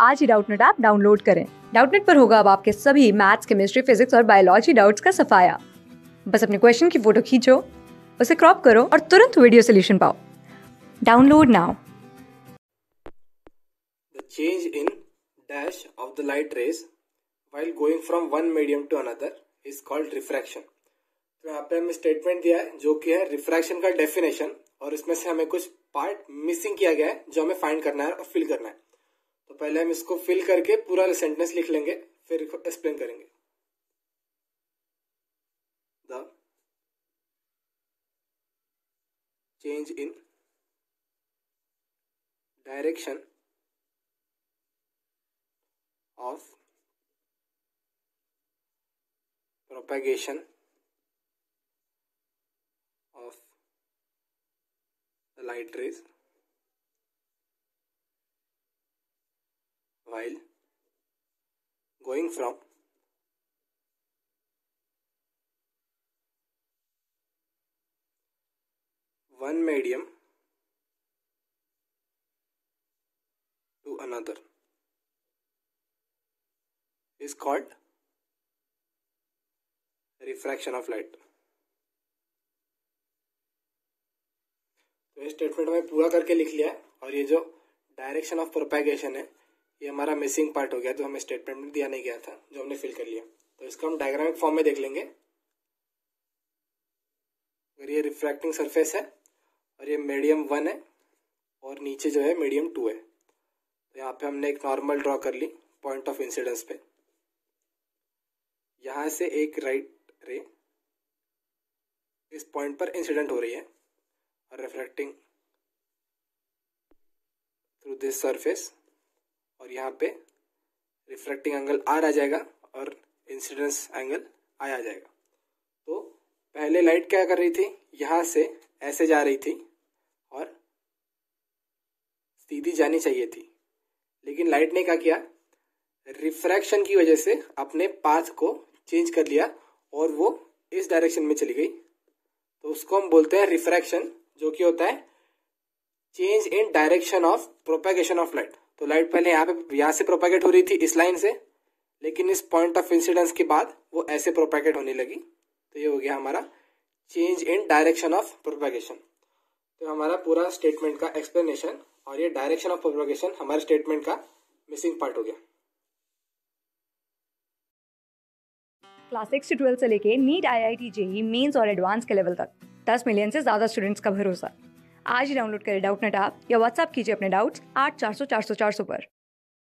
आज ही Doubtnut app download करें। डाउटनेट पर होगा अब आपके सभी मैथ्स, केमिस्ट्री, फिजिक्स और बायोलॉजी डाउट्स का सफाया। बस अपने क्वेश्चन की फोटो खींचो, उसे क्रॉप करो और तुरंत वीडियो सोल्यूशन पाओ। Download now. The change in dash of the light rays while going from one medium to another is called refraction. तो यहाँ पे हमें स्टेटमेंट दिया है जो कि है रिफ्रैक्शन का डेफिनेशन, और इसमें से हमें कुछ पार्ट मिसिंग किया गया है जो हमें फाइंड करना है और फिल करना है। तो पहले हम इसको फिल करके पूरा सेंटेंस लिख लेंगे, फिर एक्सप्लेन करेंगे। The change in direction of propagation of the light rays while going from one medium to another is called refraction of light. तो ये स्टेटमेंट हमें पूरा करके लिख लिया है, और ये जो डायरेक्शन ऑफ प्रोपैगेशन है ये हमारा मिसिंग पार्ट हो गया, तो हमें स्टेटमेंट में दिया नहीं गया था जो हमने फिल कर लिया। तो इसको हम डायग्रामिक फॉर्म में देख लेंगे। अगर ये रिफ्रैक्टिंग सरफेस है और ये मीडियम 1 है और नीचे जो है मीडियम 2 है, तो यहाँ पे हमने एक नॉर्मल ड्रॉ कर ली पॉइंट ऑफ इंसिडेंस पे। यहां से एक राइट रे इस पॉइंट पर इंसिडेंट हो रही है और रिफ्लेक्टिंग थ्रू दिस सरफेस, और यहाँ पे रिफ्लेक्टिंग एंगल आर आ जाएगा और इंसिडेंस एंगल आई आ जाएगा। तो पहले लाइट क्या कर रही थी, यहाँ से ऐसे जा रही थी और सीधी जानी चाहिए थी, लेकिन लाइट ने क्या किया, रिफ्रैक्शन की वजह से अपने पाथ को चेंज कर लिया और वो इस डायरेक्शन में चली गई। तो उसको हम बोलते हैं रिफ्रैक्शन, जो कि होता है change in direction of propagation of light. तो लाइट पहले यहाँ से प्रोपैगेट हो रही थी इस लाइन से, लेकिन इस पॉइंट ऑफ इंसिडेंस के बाद वो ऐसे प्रोपैगेट होने लगी। तो ये हो गया हमारा change in direction of propagation. तो हमारा पूरा स्टेटमेंट का एक्सप्लेनेशन, और ये डायरेक्शन ऑफ प्रोपैगेशन हमारे स्टेटमेंट का मिसिंग पार्ट हो गया। क्लास 6 से 12 से लेके नीट, IIT, JEE मेंस और एडवांस के लेवल तक 10 मिलियन से ज़्यादा स्टूडेंट्स का भरोसा। आज ही डाउनलोड करें डाउटनेट ऐप या व्हाट्सएप कीजिए अपने डाउट्स 8400 400 400 पर।